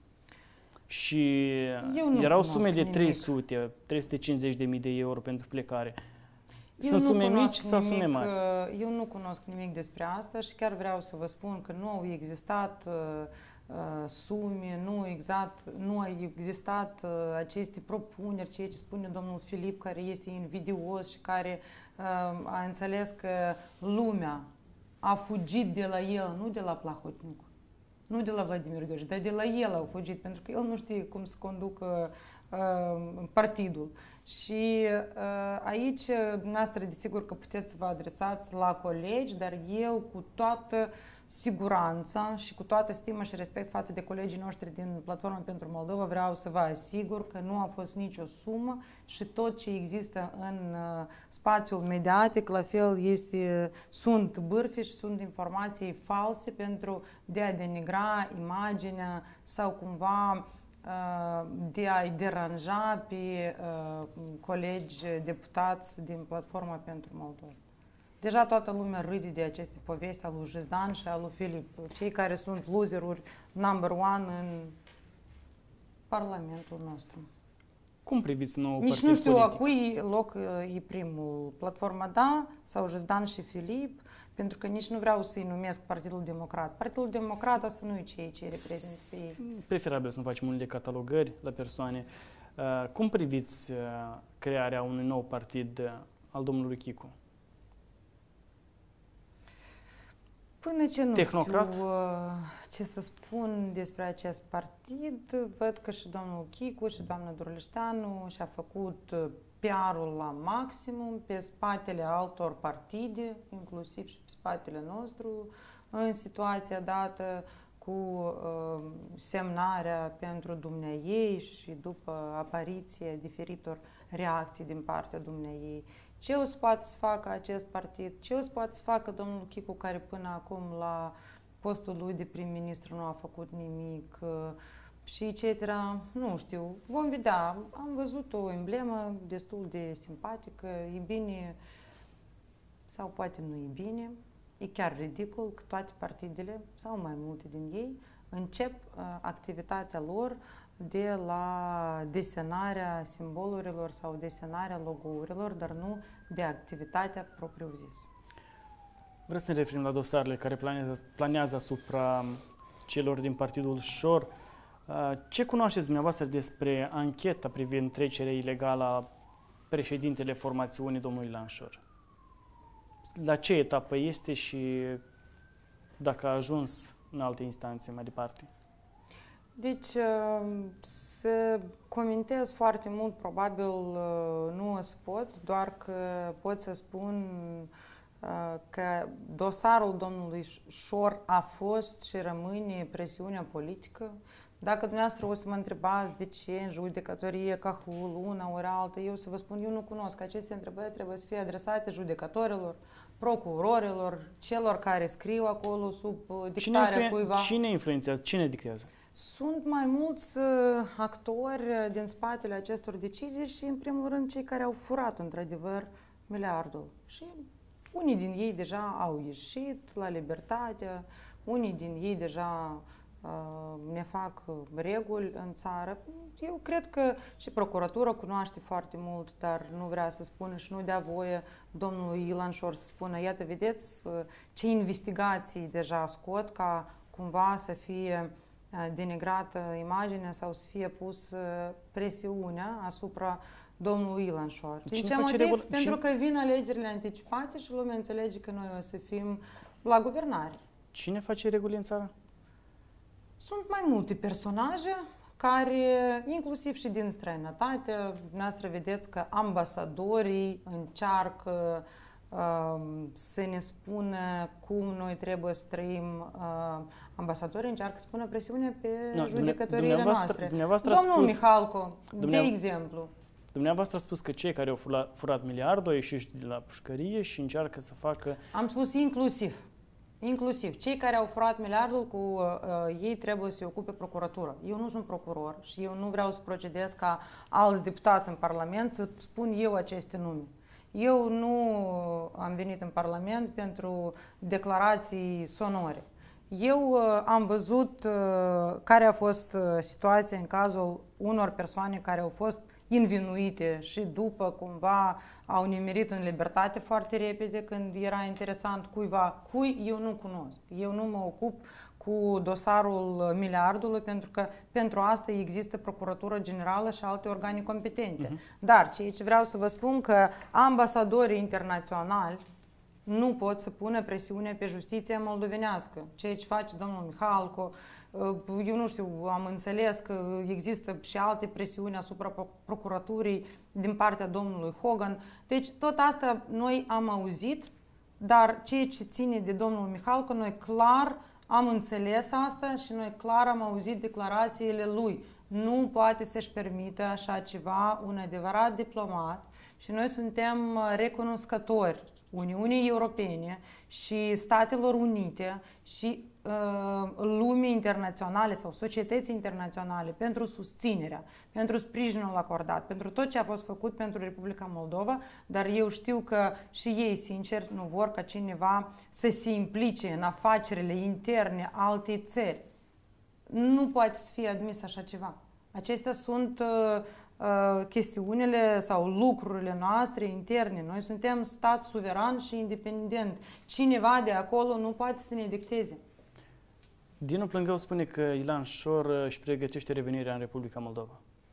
Și erau sume de 350.000 de euro pentru plecare. Sunt sume mici sau sume mari? Eu nu cunosc nimic despre asta și chiar vreau să vă spun că nu au existat sume, nu a existat aceste propuneri, ceea ce spune domnul Filip, care este invidios și care a înțeles că lumea a fugit de la el, nu de la Plahotniuc, nu de la Vladimir Gheorghe, dar de la el au fugit, pentru că el nu știe cum să conducă partidul. Și aici, dumneavoastră, desigur că puteți să vă adresați la colegi, dar eu cu toată siguranța și cu toată stima și respect față de colegii noștri din Platforma pentru Moldova vreau să vă asigur că nu a fost nicio sumă și tot ce există în spațiul mediatic, la fel sunt bârfe și sunt informații false pentru de a denigra imaginea sau cumva de a-i deranja pe colegi deputați din Platforma pentru Moldova. Deja toată lumea râde de aceste povesti al lui Jizdan și al lui Filip, cei care sunt loseruri number one în Parlamentul nostru. Cum priviți nou partid politic? Nici nu știu a cui loc e primul, Platforma Da sau Jizdan și Filip, pentru că nici nu vreau să-i numesc Partidul Democrat. Partidul Democrat asta nu e cei ce reprezintă pe ei. Preferabil să nu facem multe catalogări la persoane. Cum priviți crearea unui nou partid al domnului Chicu? Până ce nu știu ce să spun despre acest partid, văd că și domnul Chicu și doamna Dorleșteanu și-a făcut PR-ul la maximum pe spatele altor partide, inclusiv și pe spatele nostru, în situația dată cu semnarea pentru dumneaei și după apariția diferitor reacții din partea dumneaei. Ce o să poate să facă acest partid? Ce o să poate să facă domnul Chicu, care până acum la postul lui de prim-ministru nu a făcut nimic și etc. Nu știu, vom vedea. Am văzut o emblemă destul de simpatică, e bine sau poate nu e bine. E chiar ridicol că toate partidele, sau mai multe din ei, încep activitatea lor de la desenarea simbolurilor sau desenarea logourilor, dar nu de activitatea propriu-zisă. Vreau să ne referim la dosarele care planează asupra celor din Partidul Șor. Ce cunoașteți dumneavoastră despre ancheta privind trecerea ilegală a președintele formațiunii, domnul Ilan Șor? La ce etapă este și dacă a ajuns în alte instanțe mai departe? Deci, să comentez foarte mult, probabil nu o să pot, doar că pot să spun că dosarul domnului Șor a fost și rămâne presiunea politică. Dacă dumneavoastră o să mă întrebați de ce în judecătorie Cahul, una ori alta, eu să vă spun, eu nu cunosc. Aceste întrebări trebuie să fie adresate judecătorilor, procurorilor, celor care scriu acolo sub dictarea cuiva. Cine influențează? Cine dictează? Sunt mai mulți actori din spatele acestor decizii și, în primul rând, cei care au furat, într-adevăr, miliardul. Și unii din ei deja au ieșit la libertate, unii din ei deja ne fac reguli în țară. Eu cred că și procuratura cunoaște foarte mult, dar nu vrea să spună și nu dea voie domnului Ilan Șor să spună, iată, vedeți ce investigații deja scot ca cumva să fie denigrată imaginea sau să fie pus presiunea asupra domnului Ilan Șor. Din ce motiv? Pentru că vin alegerile anticipate și lumea înțelege că noi o să fim la guvernare. Cine face reguli în țară? Sunt mai multe personaje care, inclusiv și din străinătate, dumneavoastră vedeți că ambasadorii încearcă să ne spună cum noi trebuie să trăim. Ambasadorii încearcă să pună presiune pe judecătoriile noastre. Domnul Mihalco, de exemplu. Dumneavoastră a spus că cei care au furat miliardul au ieșit de la pușcărie și încearcă să facă... Am spus inclusiv. Inclusiv cei care au furat miliardul, cu ei trebuie să se ocupe procuratura. Eu nu sunt procuror și eu nu vreau să procedez ca alți deputați în Parlament să spun eu aceste nume. Eu nu am venit în Parlament pentru declarații sonore. Eu am văzut care a fost situația în cazul unor persoane care au fost invinuite și după cumva au nimerit în libertate foarte repede când era interesant cuiva. Cui eu nu cunosc. Eu nu mă ocup cu cu dosarul miliardului, pentru că pentru asta există Procuratura Generală și alte organe competente. Dar ceea ce vreau să vă spun că ambasadorii internaționali nu pot să pună presiune pe justiția moldovenească. Ceea ce face domnul Mihalco, eu nu știu, am înțeles că există și alte presiuni asupra procuraturii din partea domnului Hogan. Deci tot asta noi am auzit, dar ceea ce ține de domnul Mihalco, noi clar am înțeles asta și noi clar am auzit declarațiile lui. Nu poate să-și permită așa ceva un adevărat diplomat și noi suntem recunoscători Uniunii Europene și Statelor Unite și lumii internaționale sau societății internaționale pentru susținerea, pentru sprijinul acordat, pentru tot ce a fost făcut pentru Republica Moldova, dar eu știu că și ei, sincer, nu vor ca cineva să se implice în afacerile interne altei țări. Nu poate să fie admis așa ceva. Acestea sunt chestiunile sau lucrurile noastre interne. Noi suntem stat suveran și independent. Cineva de acolo nu poate să ne dicteze. Dinu Plângău spune că Ilan Șor își pregătește revenirea în Republica Moldova.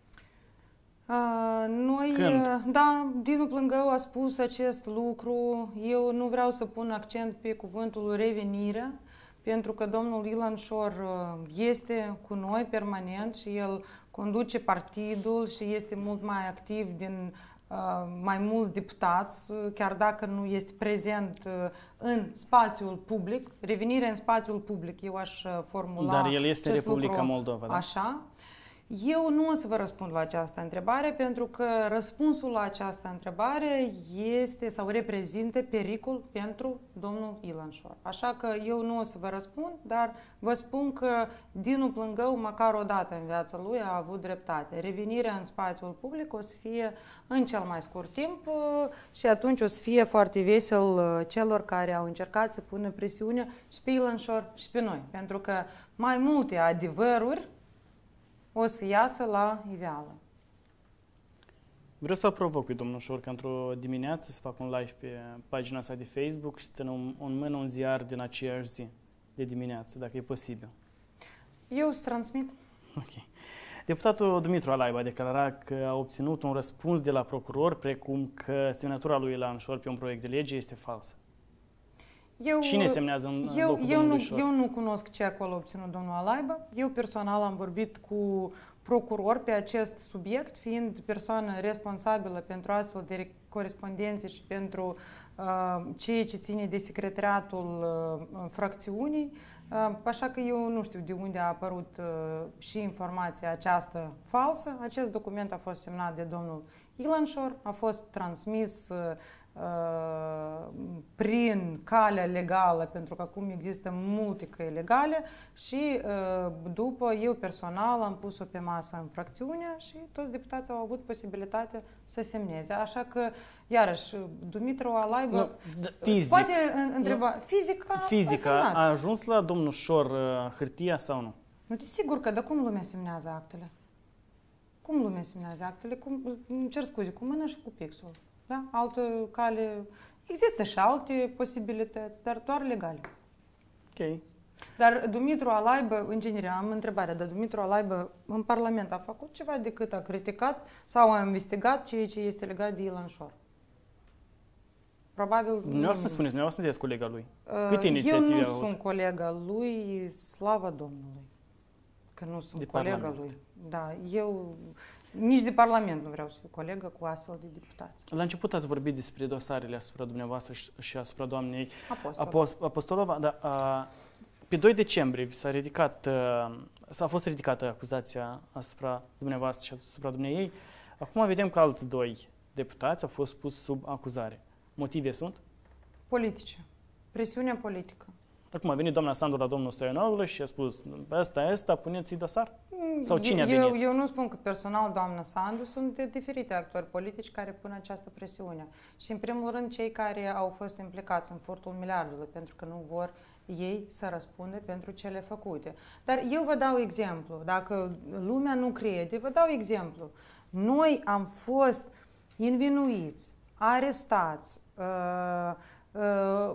Da, Dinu Plângău a spus acest lucru. Eu nu vreau să pun accent pe cuvântul revenire, pentru că domnul Ilan Șor este cu noi permanent și el conduce partidul și este mult mai activ din mai mulți deputați, chiar dacă nu este prezent în spațiul public. Revenirea în spațiul public, eu aș formula. Dar el este în Republica Moldova, da? Așa. Eu nu o să vă răspund la această întrebare, pentru că răspunsul la această întrebare este sau reprezintă pericol pentru domnul Ilan Șor. Așa că eu nu o să vă răspund, dar vă spun că Dinu Plângău, măcar o dată în viața lui, a avut dreptate. Revenirea în spațiul public o să fie în cel mai scurt timp și atunci o să fie foarte vesel celor care au încercat să pună presiune și pe Ilan Șor și pe noi. Pentru că mai multe adevăruri o să iasă la iveală. Vreau să provoc pe domnul Șor ca într-o dimineață să fac un live pe pagina sa de Facebook și să țină în mână un ziar din aceeași zi de dimineață, dacă e posibil. Eu îți transmit. Ok. Deputatul Dumitru Alaiba a declarat că a obținut un răspuns de la procuror, precum că semnătura lui Ilan Șor pe un proiect de lege este falsă. Cine semnează în locul domnului Șor? Eu nu cunosc ce acolo a obținut domnul Alaiba. Eu personal am vorbit cu procuror pe acest subiect, fiind persoană responsabilă pentru astfel de corespondențe și pentru ceea ce ține de secretariatul fracțiunii. Așa că eu nu știu de unde a apărut și informația aceasta falsă. Acest document a fost semnat de domnul Ilan Șor, a fost transmis prin calea legală, pentru că acum există multe căi legale și după eu personal am pus-o pe masă în fracțiune și toți deputații au avut posibilitatea să semneze. Așa că, iarăși, Dumitru Alaiba poate întreba, fizica a ajuns la domnul Șor hârtia sau nu? Nu, sigur că, dar cum lumea semnează actele? Cum lumea semnează actele? Îmi cer scuze, cu mâna și cu pixul. Da? Altă cale. Există și alte posibilități, dar doar legale. Ok. Dar Dumitru Alaiba, în genere, am întrebarea, dar Dumitru Alaiba în Parlament a făcut ceva decât a criticat sau a investigat ceea ce este legat de Ilan Șor? Probabil... Nu o să spuneți, nu o să sunteți colega lui. Câte inițiative eu nu sunt colega lui, slavă Domnului. Că nu sunt colega lui. Da, eu... Nici de Parlament nu vreau să fiu colegă cu astfel de deputați. La început ați vorbit despre dosarele asupra dumneavoastră și asupra doamnei Apostolova. Da, pe 2 decembrie a fost ridicată acuzația asupra dumneavoastră și asupra dumneei. Acum vedem că alți 2 deputați au fost pus sub acuzare. Motive sunt? Politice. Presiunea politică. Acum a venit doamna Sandu la domnul Stoianoglu și a spus, ăsta, puneți-i dosar? Sau cine a venit? Eu nu spun că personal doamna Sandu, sunt diferite actori politici care pun această presiune. Și în primul rând cei care au fost implicați în furtul miliardului, pentru că nu vor ei să răspundă pentru cele făcute. Dar eu vă dau exemplu. Dacă lumea nu crede, vă dau exemplu. Noi am fost învinuiți, arestați,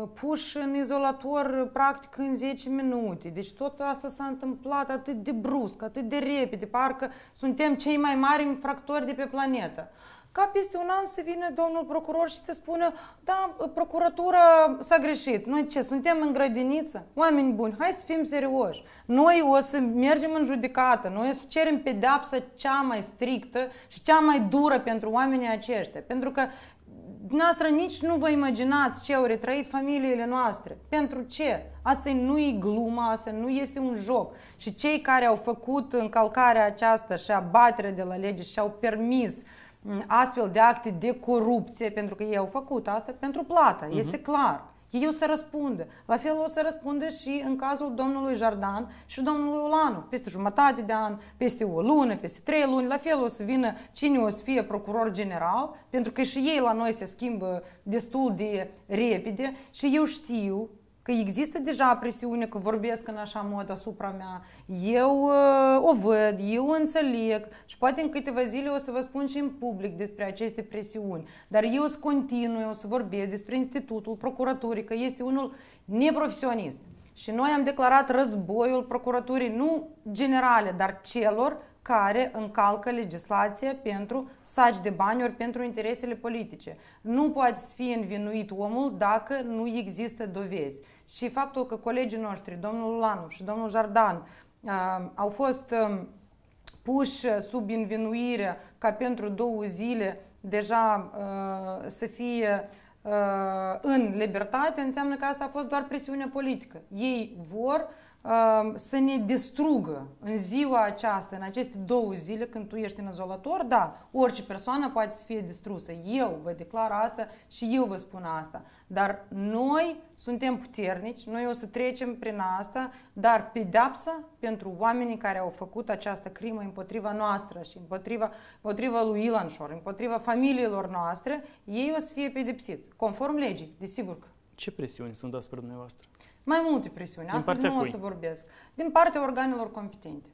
puși în izolator practic în 10 minute. Deci tot asta s-a întâmplat atât de brusc, atât de repede, parcă suntem cei mai mari infractori de pe planetă. Ca peste un an să vină domnul procuror și să spună, da, procuratura s-a greșit. Noi ce, suntem în grădiniță? Oameni buni, hai să fim serioși. Noi o să mergem în judecată, noi o să cerem pedeapsa cea mai strictă și cea mai dură pentru oamenii aceștia. Pentru că dumneavoastră nici nu vă imaginați ce au retrăit familiile noastre. Pentru ce? Asta nu e glumă, asta nu este un joc. Și cei care au făcut încălcarea aceasta și abaterea de la lege și au permis astfel de acte de corupție, pentru că ei au făcut asta pentru plată, este clar. Ei o să răspundă. La fel o să răspundă și în cazul domnului Jardan și domnului Ulanov. Peste jumătate de an, peste o lună, peste 3 luni, la fel o să vină cine o să fie procuror general, pentru că și ei la noi se schimbă destul de repede și eu știu că există deja presiune, că vorbesc în așa mod asupra mea, eu o văd, eu o înțeleg și poate în câteva zile o să vă spun și în public despre aceste presiuni. Dar eu o să continui, o să vorbesc despre Institutul Procuraturii, că este unul neprofesionist. Și noi am declarat războiul procuraturii, nu generale, dar celor care încalcă legislația pentru saci de bani ori pentru interesele politice. Nu poate să fie învinuit omul dacă nu există dovezi. Și faptul că colegii noștri, domnul Ulanov și domnul Jardan, au fost puși sub învinuire ca pentru 2 zile deja să fie în libertate, înseamnă că asta a fost doar presiune politică. Ei vor să ne distrugă în ziua aceasta, în aceste 2 zile când tu ești în izolator, da, orice persoană poate să fie distrusă. Eu vă declar asta și eu vă spun asta. Dar noi suntem puternici, noi o să trecem prin asta, dar pedeapsa pentru oamenii care au făcut această crimă împotriva noastră și împotriva lui Ilanșor, împotriva familiilor noastre, ei o să fie pedepsiți, conform legii, desigur că. Ce presiuni sunt asupra dumneavoastră? Mai multe presiuni. Astăzi nu o să vorbesc. Din partea organelor competente.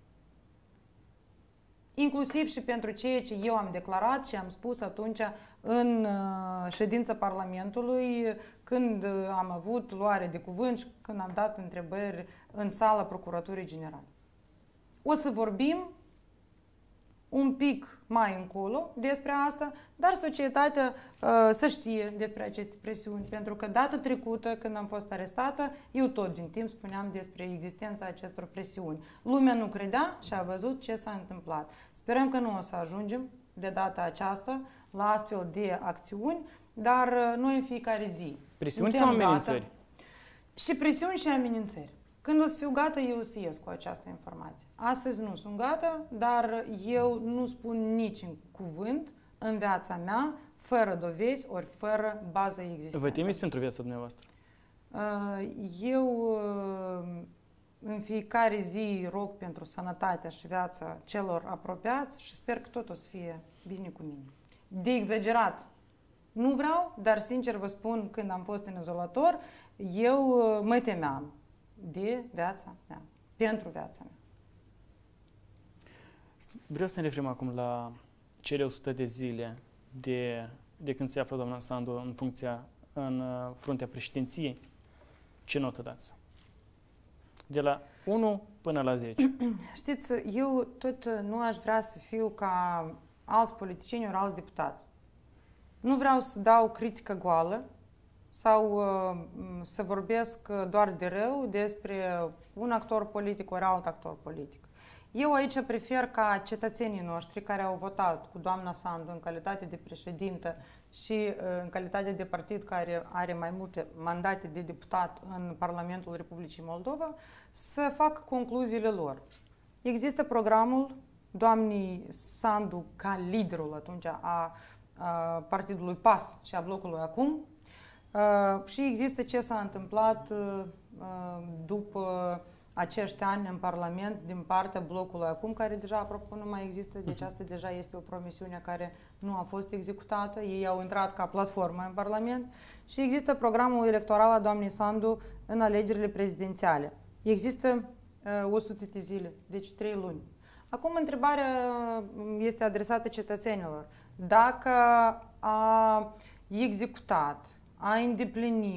Inclusiv și pentru ceea ce eu am declarat și am spus atunci în ședința Parlamentului, când am avut luare de cuvânt și când am dat întrebări în sala Procuraturii Generale. O să vorbim un pic mai încolo despre asta, dar societatea să știe despre aceste presiuni, pentru că data trecută, când am fost arestată, eu tot din timp spuneam despre existența acestor presiuni. Lumea nu credea și a văzut ce s-a întâmplat. Sperăm că nu o să ajungem de data aceasta la astfel de acțiuni, dar noi în fiecare zi. Presiuni sau amenințări? Și presiuni și amenințări. Când o să fiu gata, eu o să ies cu această informație. Astăzi nu sunt gata, dar eu nu spun nici în cuvânt în viața mea, fără dovezi, ori fără bază existentă. Vă temeți pentru viața dumneavoastră? Eu în fiecare zi rog pentru sănătatea și viața celor apropiați și sper că tot o să fie bine cu mine. De exagerat nu vreau, dar sincer vă spun, când am fost în izolator, eu mă temeam de viața mea, pentru viața mea. Vreau să ne referim acum la cele 100 de zile de când se află doamna Sandu în fruntea președinției. Ce notă dați? De la 1 până la 10. Știți, eu tot nu aș vrea să fiu ca alți politicieni ori alți deputați. Nu vreau să dau critică goală sau să vorbesc doar de rău despre un actor politic ori alt actor politic. Eu aici prefer ca cetățenii noștri care au votat cu doamna Sandu în calitate de președintă și în calitate de partid care are mai multe mandate de deputat în Parlamentul Republicii Moldova să facă concluziile lor. Există programul doamnei Sandu ca liderul atunci a partidului PAS și a blocului Acum și există ce s-a întâmplat după acești ani în Parlament din partea blocului Acum, care deja, apropo, nu mai există, deci asta deja este o promisiune care nu a fost executată, ei au intrat ca platformă în Parlament și există programul electoral a doamnei Sandu în alegerile prezidențiale. Există 100 de zile, deci 3 luni. Acum întrebarea este adresată cetățenilor. Dacă a executat, a îndeplinit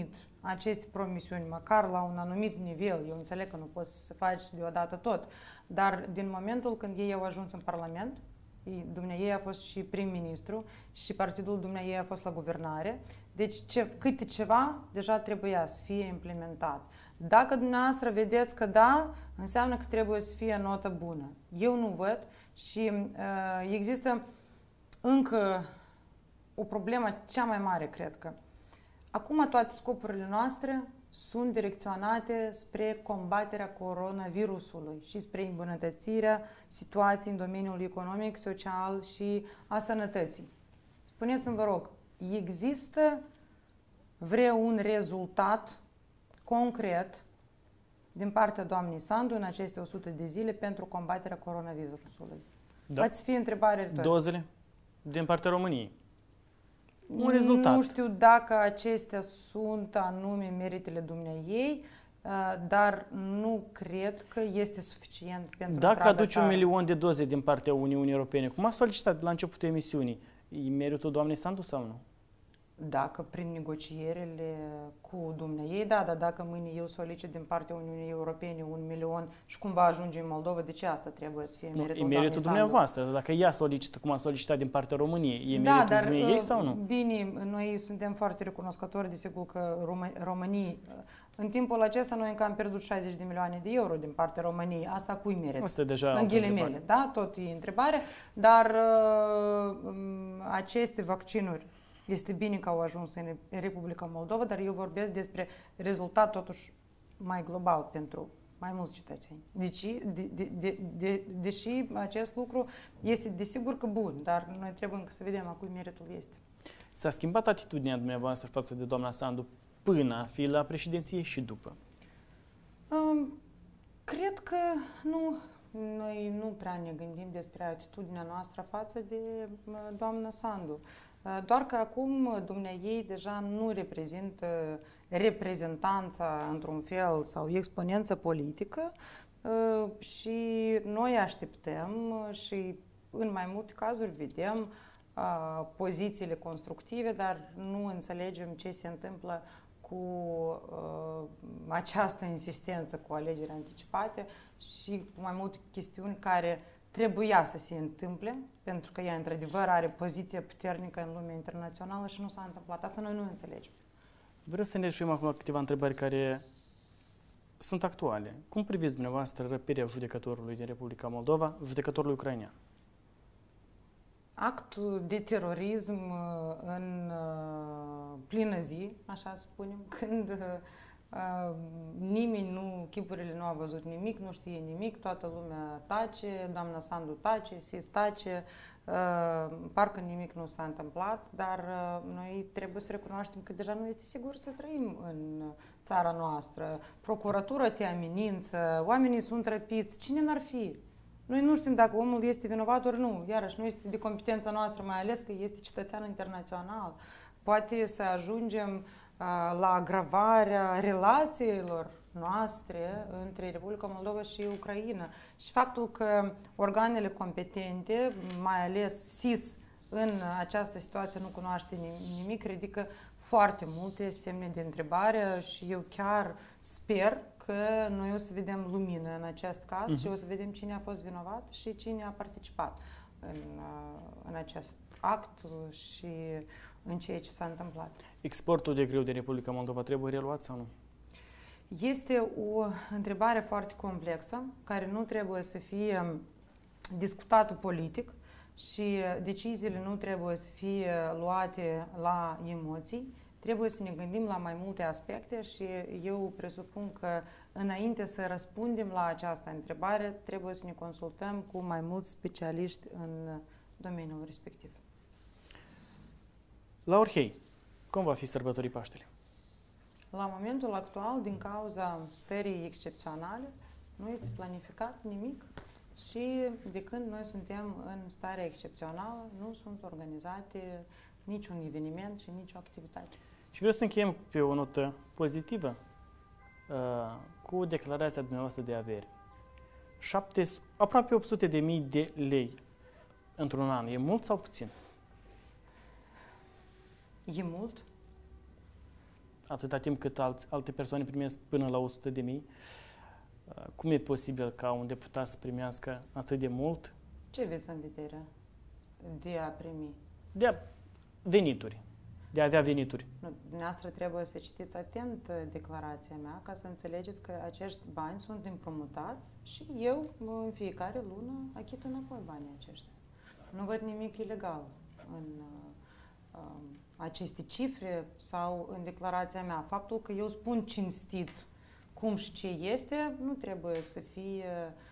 aceste promisiuni, măcar la un anumit nivel. Eu înțeleg că nu poți să faci deodată tot, dar din momentul când ei au ajuns în Parlament, dumneaei a fost și prim-ministru și partidul dumneaei a fost la guvernare, deci câte ceva deja trebuia să fie implementat. Dacă dumneavoastră vedeți că da, înseamnă că trebuie să fie notă bună. Eu nu văd și există încă o problemă cea mai mare, cred că. Acum toate scopurile noastre sunt direcționate spre combaterea coronavirusului și spre îmbunătățirea situației în domeniul economic, social și a sănătății. Spuneți-mi, vă rog, există vreun rezultat concret din partea doamnei Sandu în aceste 100 de zile pentru combaterea coronavirusului? Da. Poate fi întrebare retorică. Dozele din partea României. Un rezultat. Nu știu dacă acestea sunt anume meritele dumneaei, dar nu cred că este suficient pentru dacă aduci 1 milion de doze din partea Uniunii Europene, cum a solicitat la începutul emisiunii, e meritul doamnei Sandu sau nu? Dacă prin negocierile cu dumneaei, da, dar dacă mâine eu solicit din partea Uniunii Europene 1 milion și cumva ajunge în Moldova, de ce asta trebuie să fie meritul doamnei Sandu? E meritul dumneavoastră, dacă ea solicită cum a solicitat din partea României, e meritul dumneaei sau nu? Bine, noi suntem foarte recunoscători, desigur că României, în timpul acesta noi încă am pierdut 60 de milioane de euro din partea României. Asta cui merit? Asta deja în ghilimele, da? Tot e întrebare, dar aceste vaccinuri este bine că au ajuns în Republica Moldova, dar eu vorbesc despre rezultat totuși mai global pentru mai mulți cetățeni. Deși acest lucru este desigur că bun, dar noi trebuie încă să vedem a cui meritul este. S-a schimbat atitudinea dumneavoastră față de doamna Sandu până a fi la președinție și după? Cred că nu. Noi nu prea ne gândim despre atitudinea noastră față de doamna Sandu. Doar că acum dumneaei deja nu reprezintă reprezentanța într-un fel sau exponență politică și noi așteptăm și în mai multe cazuri vedem pozițiile constructive, dar nu înțelegem ce se întâmplă cu această insistență cu alegeri anticipate și cu mai multe chestiuni care trebuia să se întâmple, pentru că ea, într-adevăr, are poziție puternică în lumea internațională și nu s-a întâmplat. Asta noi nu înțelegem. Vreau să ne referim acum la câteva întrebări care sunt actuale. Cum priviți dumneavoastră răpirea judecătorului din Republica Moldova, judecătorului ucrainean? Actul de terorism în plină zi, așa spunem, când nimeni nu, chipurile nu a văzut nimic, nu știe nimic, toată lumea tace, doamna Sandu tace, SIS tace, parcă nimic nu s-a întâmplat, dar noi trebuie să recunoaștem că deja nu este sigur să trăim în țara noastră. Procuratura te amenință, oamenii sunt răpiți, cine n-ar fi? Noi nu știm dacă omul este vinovat ori nu, iarăși nu este de competența noastră, mai ales că este cetățean internațional. Poate să ajungem la agravarea relațiilor noastre între Republica Moldova și Ucraina. Și faptul că organele competente, mai ales SIS, în această situație nu cunoaște nimic, ridică foarte multe semne de întrebare și eu chiar sper că noi o să vedem lumină în acest caz și o să vedem cine a fost vinovat și cine a participat în acest act și în ceea ce s-a întâmplat. Exportul de grâu din Republica Moldova trebuie reluat sau nu? Este o întrebare foarte complexă, care nu trebuie să fie discutată politic și deciziile nu trebuie să fie luate la emoții. Trebuie să ne gândim la mai multe aspecte și eu presupun că înainte să răspundem la această întrebare, trebuie să ne consultăm cu mai mulți specialiști în domeniul respectiv. La Orhei, cum va fi sărbătorii Paștele? La momentul actual, din cauza stării excepționale, nu este planificat nimic și de când noi suntem în stare excepțională, nu sunt organizate niciun eveniment și nicio activitate. Și vreau să încheiem pe o notă pozitivă cu declarația dumneavoastră de avere. Aproape 800.000 de lei într-un an. E mult sau puțin? E mult. atâta timp cât alte persoane primesc până la 100.000. Cum e posibil ca un deputat să primească atât de mult? Ce aveți în vedere de a primi? De a venituri. De a avea venituri. Dumneavoastră trebuie să citiți atent declarația mea ca să înțelegeți că acești bani sunt împrumutați și eu în fiecare lună achit înapoi banii aceștia. Nu văd nimic ilegal în aceste cifre sau în declarația mea. Faptul că eu spun cinstit cum și ce este, nu trebuie să fie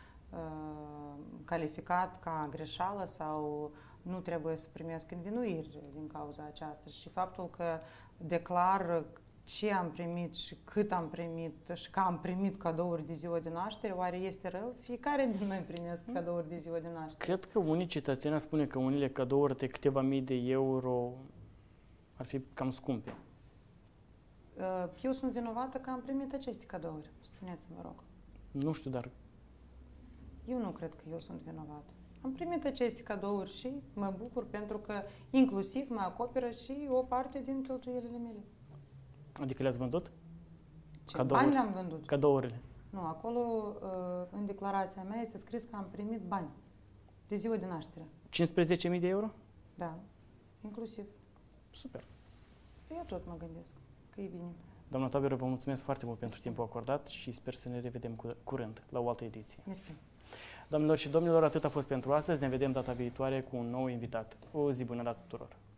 calificat ca greșeală sau nu trebuie să primesc învinuiri din cauza aceasta. Și faptul că declar ce am primit și cât am primit și că am primit cadouri de ziua de naștere, oare este rău? Fiecare din noi primesc cadouri de ziua de naștere. Cred că unii cetățeni spune că unele cadouri de câteva mii de euro ar fi cam scumpe. Eu sunt vinovată că am primit aceste cadouri. Spuneți-mi, vă rog. Nu știu, dar... Eu nu cred că eu sunt vinovată. Am primit aceste cadouri și mă bucur pentru că inclusiv mă acoperă și o parte din cheltuielile mele. Adică le-ați vândut? Ce bani le-am vândut? Cadourile. Nu, acolo în declarația mea este scris că am primit bani de ziua de naștere. 15.000 de euro? Da, inclusiv. Super. Eu tot mă gândesc că e bine. Doamna Toaberă, vă mulțumesc foarte mult pentru timpul acordat și sper să ne revedem curând la o altă ediție. Mersi. Doamnelor și domnilor, atât a fost pentru astăzi. Ne vedem data viitoare cu un nou invitat. O zi bună la tuturor!